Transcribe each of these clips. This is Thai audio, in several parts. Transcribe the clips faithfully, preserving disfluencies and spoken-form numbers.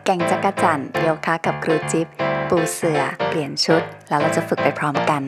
แก่งจักรจั่นโยคะกับครูจิ๊บปูเสื่อเปลี่ยนชุดแล้วเราจะฝึกไปพร้อมกัน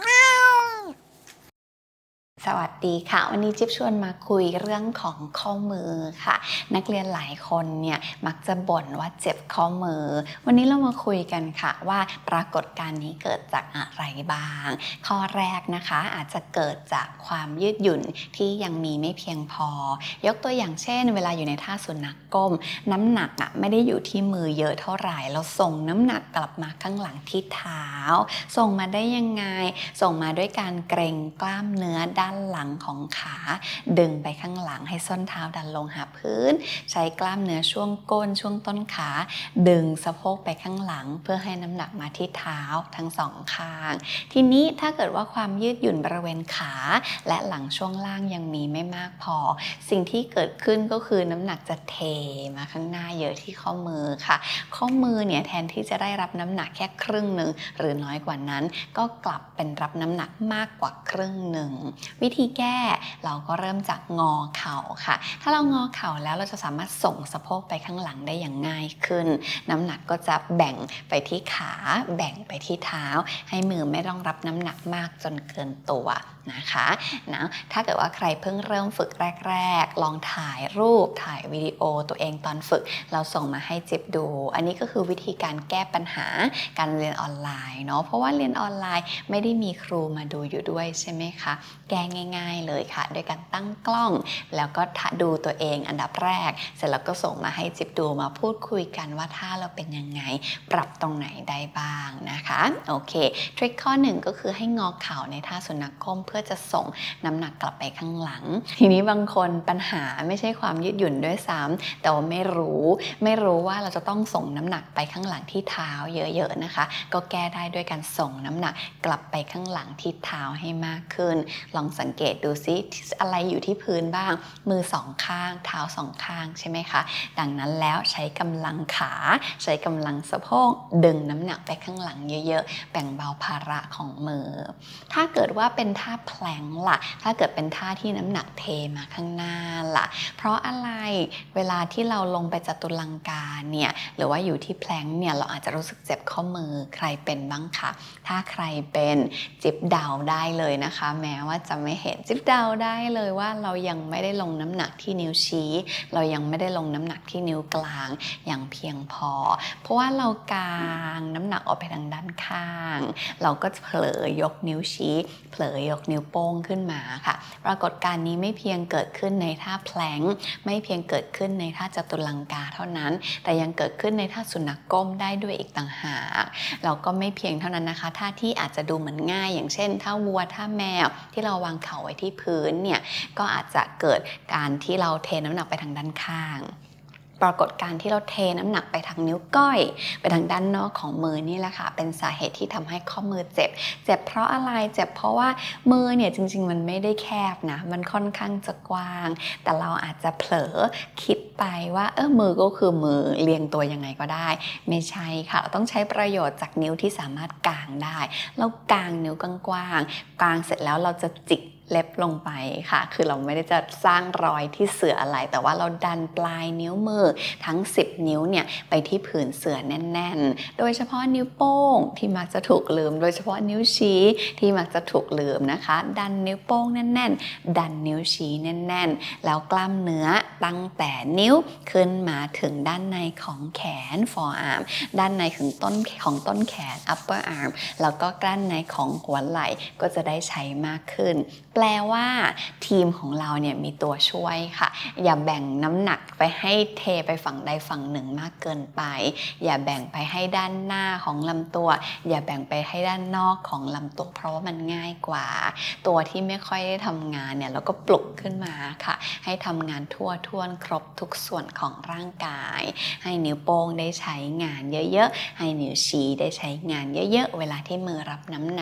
สวัสดีค่ะวันนี้จิ๊บชวนมาคุยเรื่องของข้อมือค่ะนักเรียนหลายคนเนี่ยมักจะบ่นว่าเจ็บข้อมือวันนี้เรามาคุยกันค่ะว่าปรากฏการณ์นี้เกิดจากอะไรบ้างข้อแรกนะคะอาจจะเกิดจากความยืดหยุ่นที่ยังมีไม่เพียงพอยกตัวอย่างเช่นเวลาอยู่ในท่าสุนัขก้มน้ำหนักอ่ะไม่ได้อยู่ที่มือเยอะเท่าไหร่เราส่งน้ำหนักกลับมาข้างหลังที่เท้าส่งมาได้ยังไงส่งมาด้วยการเกร็งกล้ามเนื้อด้านหลังของขาดึงไปข้างหลังให้ส้นเท้าดันลงหาพื้นใช้กล้ามเนื้อช่วงก้นช่วงต้นขาดึงสะโพกไปข้างหลังเพื่อให้น้ำหนักมาที่เท้าทั้งสองข้างทีนี้ถ้าเกิดว่าความยืดหยุ่นบริเวณขาและหลังช่วงล่างยังมีไม่มากพอสิ่งที่เกิดขึ้นก็คือน้ำหนักจะเทมาข้างหน้าเยอะที่ข้อมือค่ะข้อมือเนี่ยแทนที่จะได้รับน้ำหนักแค่ครึ่งหนึ่งหรือน้อยกว่านั้นก็กลับเป็นรับน้ำหนักมากกว่าครึ่งหนึ่งวิธีแก้เราก็เริ่มจากงอเข่าค่ะถ้าเรางอเข่าแล้วเราจะสามารถส่งสะโพกไปข้างหลังได้อย่างง่ายขึ้นน้ำหนักก็จะแบ่งไปที่ขาแบ่งไปที่เท้าให้มือไม่ต้องรับน้ำหนักมากจนเกินตัวนะคะนะถ้าเกิดว่าใครเพิ่งเริ่มฝึกแรกๆลองถ่ายรูปถ่ายวิดีโอตัวเองตอนฝึกเราส่งมาให้จิ๊บดูอันนี้ก็คือวิธีการแก้ปัญหาการเรียนออนไลน์เนาะเพราะว่าเรียนออนไลน์ไม่ได้มีครูมาดูอยู่ด้วยใช่ไหมคะแก้ง่ายๆเลยค่ะโดยการตั้งกล้องแล้วก็ดูตัวเองอันดับแรกเสร็จแล้วก็ส่งมาให้จิ๊บดูมาพูดคุยกันว่าท่าเราเป็นยังไงปรับตรงไหนได้บ้างนะคะโอเคทริคข้อหนึ่งก็คือให้งอเข่าในท่าสุนัขก้มเพื่อจะส่งน้ำหนักกลับไปข้างหลังทีนี้บางคนปัญหาไม่ใช่ความยืดหยุ่นด้วยซ้ำแต่ว่าไม่รู้ไม่รู้ว่าเราจะต้องส่งน้ำหนักไปข้างหลังที่เท้าเยอะๆนะคะก็แก้ได้ด้วยการส่งน้ำหนักกลับไปข้างหลังที่เท้าให้มากขึ้นลองสังเกตดูซิอะไรอยู่ที่พื้นบ้างมือสองข้างเท้าสองข้างใช่ไหมคะดังนั้นแล้วใช้กำลังขาใช้กำลังสะโพกดึงน้ำหนักไปข้างหลังเยอะๆแบ่งเบาภาระของมือถ้าเกิดว่าเป็นท่าแพลงล่ะถ้าเกิดเป็นท่าที่น้ำหนักเทมาข้างหน้าล่ะเพราะอะไรเวลาที่เราลงไปจัตุลังกาเนี่ยหรือว่าอยู่ที่แพลงเนี่ยเราอาจจะรู้สึกเจ็บข้อมือใครเป็นบ้างคะถ้าใครเป็นจิ๊บเดาได้เลยนะคะแม้ว่าจะไม่เห็นจิ๊บเดาได้เลยว่าเรายังไม่ได้ลงน้ำหนักที่นิ้วชี้เรายังไม่ได้ลงน้ำหนักที่นิ้วกลางอย่างเพียงพอเพราะว่าเรากางน้ำหนักออกไปทางด้านข้างเราก็เผลอยกนิ้วชี้เผลอยกนิ้วโป้งขึ้นมาค่ะปรากฏการณ์นี้ไม่เพียงเกิดขึ้นในท่าแพลงไม่เพียงเกิดขึ้นในท่าจัตุลังกาเท่านั้นแต่ยังเกิดขึ้นในท่าสุนัขก้มได้ด้วยอีกต่างหากเราก็ไม่เพียงเท่านั้นนะคะท่าที่อาจจะดูเหมือนง่ายอย่างเช่นท่าวัวท่าแมวที่เราวางเข่าไว้ที่พื้นเนี่ยก็อาจจะเกิดการที่เราเทน้ำหนักไปทางด้านข้างปรากฏการณ์ที่เราเทน้ำหนักไปทางนิ้วก้อยไปทางด้านนอกของมือนี่แหละค่ะเป็นสาเหตุที่ทำให้ข้อมือเจ็บเจ็บเพราะอะไรเจ็บเพราะว่ามือเนี่ยจริงๆมันไม่ได้แคบนะมันค่อนข้างจะกว้างแต่เราอาจจะเผลอคิดไปว่าเออมือก็คือมือเรียงตัวยังไงก็ได้ไม่ใช่ค่ะเราต้องใช้ประโยชน์จากนิ้วที่สามารถกางได้เรากางนิ้วกว้างๆกางเสร็จแล้วเราจะจิกเล็บลงไปค่ะคือเราไม่ได้จะสร้างรอยที่เสื่ออะไรแต่ว่าเราดันปลายนิ้วมือทั้งสิบนิ้วเนี่ยไปที่ผืนเสื่อแน่นๆโดยเฉพาะนิ้วโป้งที่มักจะถูกลืมโดยเฉพาะนิ้วชี้ที่มักจะถูกลืมนะคะดันนิ้วโป้งแน่นๆดันนิ้วชี้แน่นๆแล้วกล้ามเนื้อตั้งแต่นิ้วขึ้นมาถึงด้านในของแขน forearm ด้านในถึงต้นของต้นแขน upper arm แล้วก็ด้านในของหัวไหล่ก็จะได้ใช้มากขึ้นแปลว่าทีมของเราเนี่ยมีตัวช่วยค่ะอย่าแบ่งน้ำหนักไปให้เทไปฝั่งใดฝั่งหนึ่งมากเกินไปอย่าแบ่งไปให้ด้านหน้าของลำตัวอย่าแบ่งไปให้ด้านนอกของลำตัวเพราะว่ามันง่ายกว่าตัวที่ไม่ค่อยได้ทำงานเนี่ยเราก็ปลุกขึ้นมาค่ะให้ทำงานทั่วท่วนครบทุกส่วนของร่างกายให้นิ้วโป้งได้ใช้งานเยอะๆให้นิ้วชี้ได้ใช้งานเยอะๆเวลาที่มือรับน้ำหนัก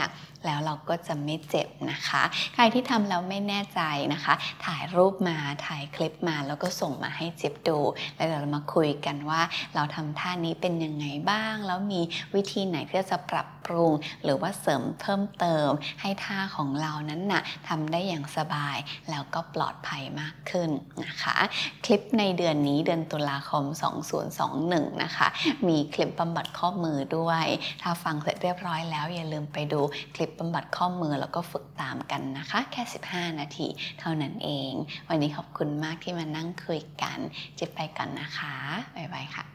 แล้วเราก็จะไม่เจ็บนะคะใครที่ทำแล้วไม่แน่ใจนะคะถ่ายรูปมาถ่ายคลิปมาแล้วก็ส่งมาให้จิ๊บดูแล้วเดี๋ยวเรามาคุยกันว่าเราทำท่านี้เป็นยังไงบ้างแล้วมีวิธีไหนที่จะปรับปรุงหรือว่าเสริมเพิ่มเติมให้ท่าของเรานั้นน่ะทำได้อย่างสบายแล้วก็ปลอดภัยมากขึ้นนะคะคลิปในเดือนนี้เดือนตุลาคมสองพันยี่สิบเอ็ดนะคะมีคลิปบำบัดข้อมือด้วยถ้าฟังเสร็จเรียบร้อยแล้วอย่าลืมไปดูคลิปบำบัดข้อมือแล้วก็ฝึกตามกันนะคะแค่สิบห้านาทีเท่านั้นเองวันนี้ขอบคุณมากที่มานั่งคุยกันจิ๊บไปก่อนนะคะบ๊ายบายค่ะ